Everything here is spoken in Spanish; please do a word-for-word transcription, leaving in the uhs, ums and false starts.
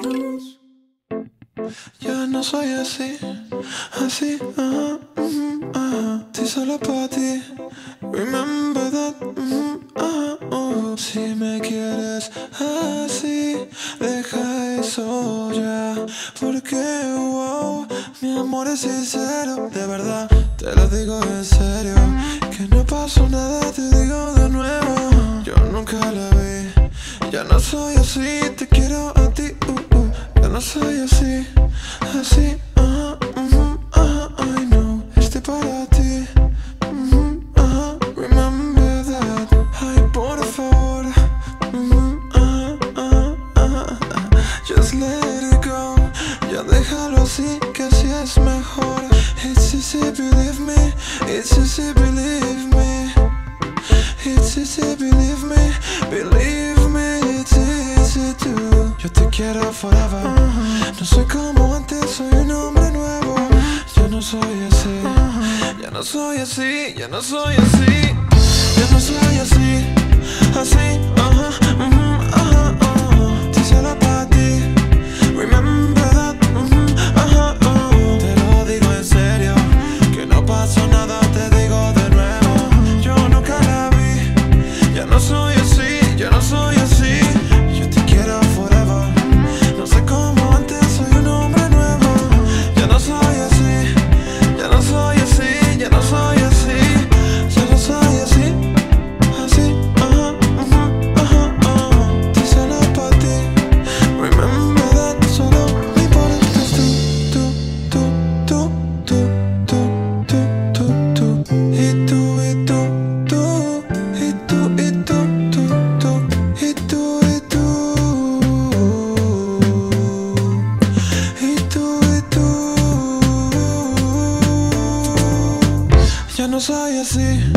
Ya no soy así, así, ajá, uh, ajá. Estoy solo para ti. Remember that, uh, ajá, uh. Si me quieres así, deja eso ya. Porque, wow, mi amor es sincero. De verdad, te lo digo en serio. Que no pasó nada, te digo de nuevo. Yo nunca la vi. Ya no soy así, te quiero a ti, uh, uh. Ya no soy así, así, ajá, uh, ajá, I know. Estoy para ti, uh, ajá, remember that. Ay, por favor, uh, ajá, ajá, ajá. Just let it go. Ya déjalo así, que así es mejor. It's easy, believe me. It's easy, believe me. It's easy, believe me. Believe me, it's easy to. Yo te quiero forever. uh-huh. No soy como antes, soy un hombre nuevo. Ya no soy así, uh-huh. Ya no soy así, ya no soy así. Ya no soy así, así, ajá, uh-huh, ajá, uh-huh, uh-huh. Estoy solo para ti. Remember that, uh-huh, ajá, uh-huh. Te lo digo en serio, que no pasó nada, te digo de nuevo. Yo nunca la vi. Ya no soy así, ya no soy así. Yo te quiero forever. No sé cómo antes, soy un hombre nuevo. Ya no soy así, ya no soy así, ya no soy así. Ya no soy así, así, ajá, uh-huh, ajá, uh-huh. Estoy solo para ti. Remember that, solo me importas tú, tú, tú, tú, tú, tú, tú, tú, tú. Y tú, y tú, tú, y tú, y tú, tú, tú, y tú, y tú, y tú, y tú. Ya no soy así.